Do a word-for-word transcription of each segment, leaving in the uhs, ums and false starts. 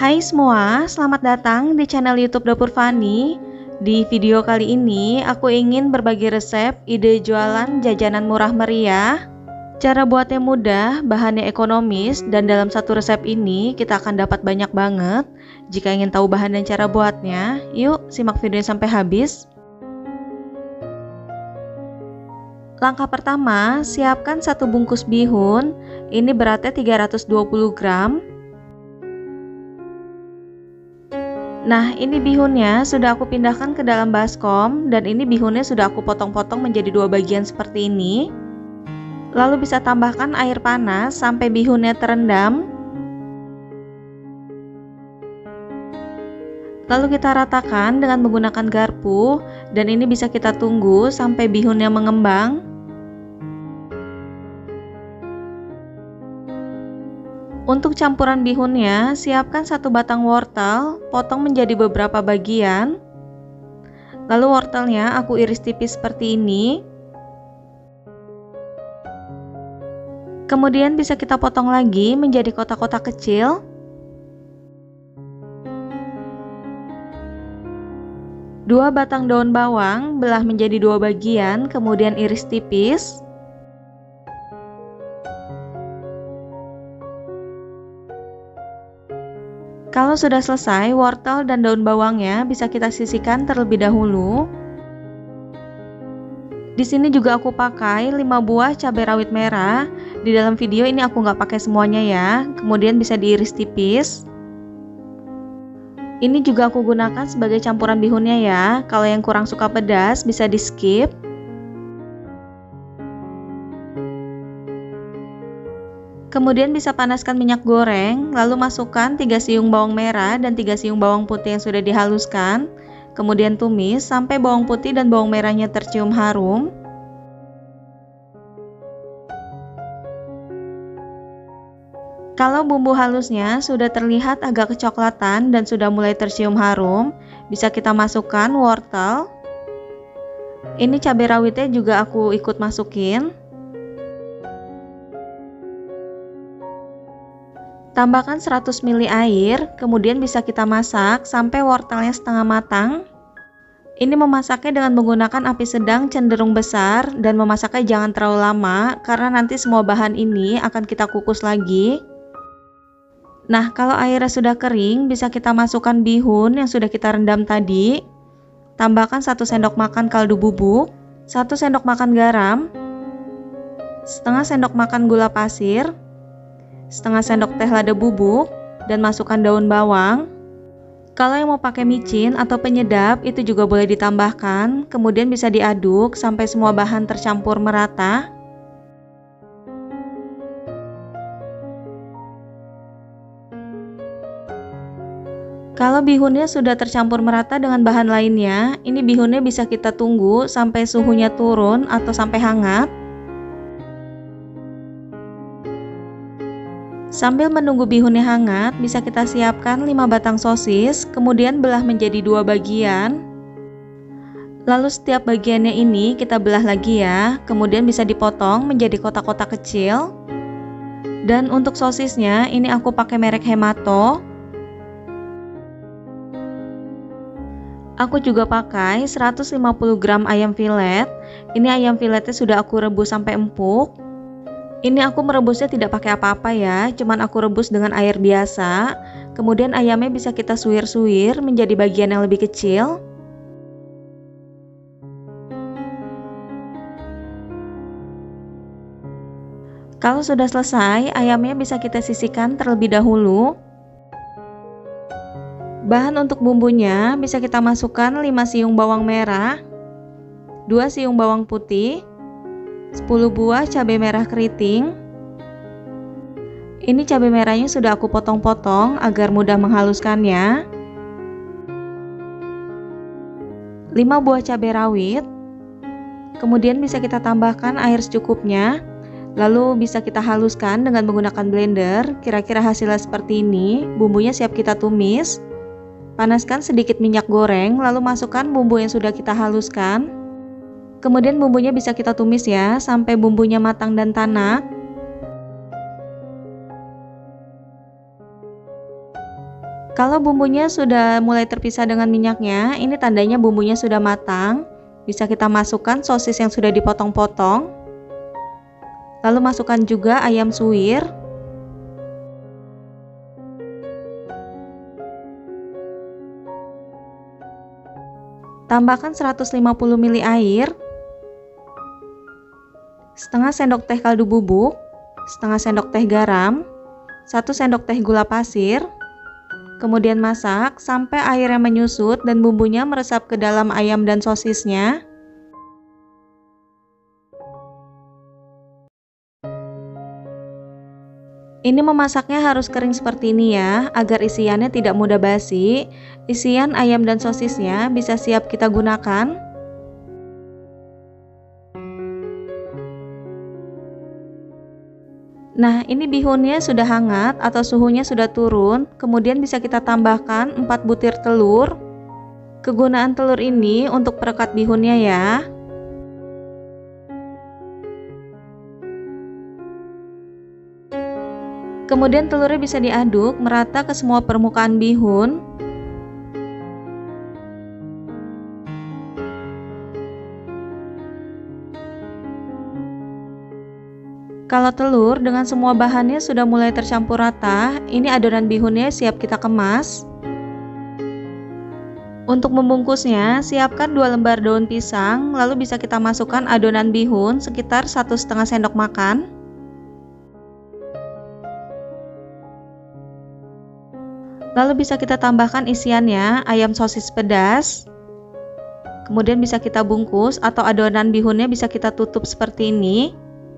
Hai semua, selamat datang di channel YouTube Dapur Fani. Di video kali ini aku ingin berbagi resep ide jualan jajanan murah meriah. Cara buatnya mudah, bahannya ekonomis, dan dalam satu resep ini kita akan dapat banyak banget. Jika ingin tahu bahan dan cara buatnya, yuk simak videonya sampai habis. Langkah pertama, siapkan satu bungkus bihun. Ini beratnya tiga ratus dua puluh gram. Nah, ini bihunnya sudah aku pindahkan ke dalam baskom, dan ini bihunnya sudah aku potong-potong menjadi dua bagian seperti ini. Lalu bisa tambahkan air panas sampai bihunnya terendam. Lalu kita ratakan dengan menggunakan garpu, dan ini bisa kita tunggu sampai bihunnya mengembang. Untuk campuran bihunnya, siapkan satu batang wortel, potong menjadi beberapa bagian. Lalu wortelnya aku iris tipis seperti ini. Kemudian bisa kita potong lagi menjadi kotak-kotak kecil. Dua batang daun bawang belah menjadi dua bagian, kemudian iris tipis. Kalau sudah selesai, wortel dan daun bawangnya bisa kita sisihkan terlebih dahulu. Di sini juga aku pakai lima buah cabai rawit merah. Di dalam video ini aku nggak pakai semuanya ya. Kemudian bisa diiris tipis. Ini juga aku gunakan sebagai campuran bihunnya ya. Kalau yang kurang suka pedas bisa di skip. Kemudian bisa panaskan minyak goreng, lalu masukkan tiga siung bawang merah dan tiga siung bawang putih yang sudah dihaluskan. Kemudian tumis sampai bawang putih dan bawang merahnya tercium harum. Kalau bumbu halusnya sudah terlihat agak kecoklatan dan sudah mulai tercium harum, bisa kita masukkan wortel. Ini cabai rawitnya juga aku ikut masukin. Tambahkan seratus mililiter air, kemudian bisa kita masak sampai wortelnya setengah matang. Ini memasaknya dengan menggunakan api sedang cenderung besar, dan memasaknya jangan terlalu lama karena nanti semua bahan ini akan kita kukus lagi. Nah, kalau airnya sudah kering, bisa kita masukkan bihun yang sudah kita rendam tadi. Tambahkan satu sendok makan kaldu bubuk, satu sendok makan garam, setengah sendok makan gula pasir, setengah sendok teh lada bubuk, dan masukkan daun bawang. Kalau yang mau pakai micin atau penyedap itu juga boleh ditambahkan. Kemudian bisa diaduk sampai semua bahan tercampur merata. Kalau bihunnya sudah tercampur merata dengan bahan lainnya, ini bihunnya bisa kita tunggu sampai suhunya turun atau sampai hangat. Sambil menunggu bihunnya hangat, bisa kita siapkan lima batang sosis, kemudian belah menjadi dua bagian. Lalu setiap bagiannya ini kita belah lagi ya, kemudian bisa dipotong menjadi kotak-kotak kecil. Dan untuk sosisnya, ini aku pakai merek Hemato. Aku juga pakai seratus lima puluh gram ayam filet. Ini ayam filetnya sudah aku rebus sampai empuk. Ini aku merebusnya tidak pakai apa-apa ya, cuman aku rebus dengan air biasa. Kemudian ayamnya bisa kita suwir-suwir menjadi bagian yang lebih kecil. Kalau sudah selesai, ayamnya bisa kita sisihkan terlebih dahulu. Bahan untuk bumbunya bisa kita masukkan lima siung bawang merah, dua siung bawang putih, sepuluh buah cabai merah keriting. Ini cabai merahnya sudah aku potong-potong agar mudah menghaluskannya. lima buah cabai rawit. Kemudian bisa kita tambahkan air secukupnya. Lalu bisa kita haluskan dengan menggunakan blender. Kira-kira hasilnya seperti ini. Bumbunya siap kita tumis. Panaskan sedikit minyak goreng, lalu masukkan bumbu yang sudah kita haluskan. Kemudian bumbunya bisa kita tumis ya, sampai bumbunya matang dan tanak. Kalau bumbunya sudah mulai terpisah dengan minyaknya, ini tandanya bumbunya sudah matang. Bisa kita masukkan sosis yang sudah dipotong-potong. Lalu masukkan juga ayam suwir. Tambahkan seratus lima puluh mililiter air. Setengah sendok teh kaldu bubuk, setengah sendok teh garam, satu sendok teh gula pasir. Kemudian masak sampai airnya menyusut dan bumbunya meresap ke dalam ayam dan sosisnya. Ini memasaknya harus kering seperti ini ya, agar isiannya tidak mudah basi. Isian ayam dan sosisnya bisa siap kita gunakan. Nah, ini bihunnya sudah hangat atau suhunya sudah turun, kemudian bisa kita tambahkan empat butir telur. Kegunaan telur ini untuk perekat bihunnya ya. Kemudian telurnya bisa diaduk merata ke semua permukaan bihun. Kalau telur dengan semua bahannya sudah mulai tercampur rata, ini adonan bihunnya siap kita kemas. Untuk membungkusnya, siapkan dua lembar daun pisang, lalu bisa kita masukkan adonan bihun sekitar satu setengah sendok makan. Lalu bisa kita tambahkan isiannya, ayam sosis pedas. Kemudian bisa kita bungkus atau adonan bihunnya bisa kita tutup seperti ini.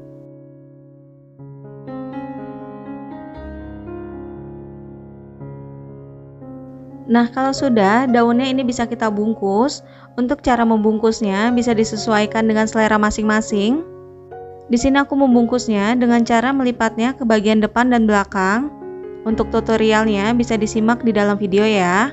Nah, kalau sudah, daunnya ini bisa kita bungkus. Untuk cara membungkusnya bisa disesuaikan dengan selera masing-masing. Di sini aku membungkusnya dengan cara melipatnya ke bagian depan dan belakang. Untuk tutorialnya bisa disimak di dalam video ya.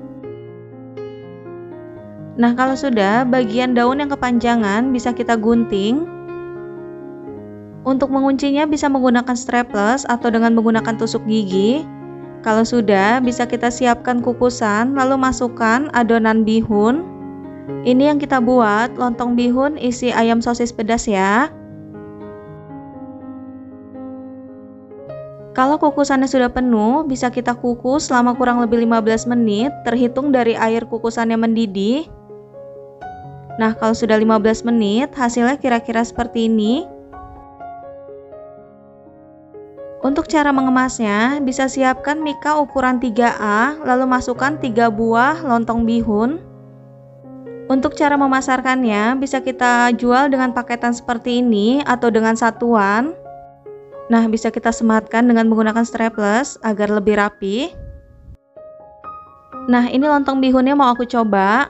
Nah, kalau sudah, bagian daun yang kepanjangan bisa kita gunting. Untuk menguncinya bisa menggunakan strapless atau dengan menggunakan tusuk gigi. Kalau sudah, bisa kita siapkan kukusan, lalu masukkan adonan bihun. Ini yang kita buat, lontong bihun isi ayam sosis pedas ya. Kalau kukusannya sudah penuh, bisa kita kukus selama kurang lebih lima belas menit, terhitung dari air kukusannya mendidih. Nah, kalau sudah lima belas menit, hasilnya kira-kira seperti ini. Untuk cara mengemasnya, bisa siapkan mika ukuran tiga A, lalu masukkan tiga buah lontong bihun. Untuk cara memasarkannya, bisa kita jual dengan paketan seperti ini atau dengan satuan. Nah, bisa kita sematkan dengan menggunakan strapless agar lebih rapi. Nah, ini lontong bihunnya mau aku coba.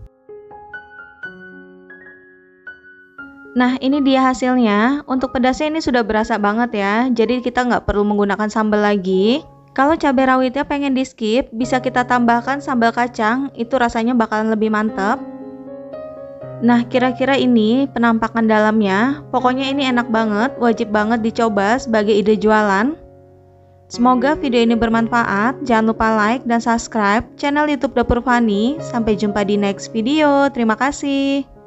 Nah, ini dia hasilnya. Untuk pedasnya ini sudah berasa banget ya, jadi kita nggak perlu menggunakan sambal lagi. Kalau cabai rawitnya pengen di skip, bisa kita tambahkan sambal kacang, itu rasanya bakalan lebih mantap. Nah, kira-kira ini penampakan dalamnya. Pokoknya ini enak banget, wajib banget dicoba sebagai ide jualan. Semoga video ini bermanfaat. Jangan lupa like dan subscribe channel YouTube Dapur Fani. Sampai jumpa di next video. Terima kasih.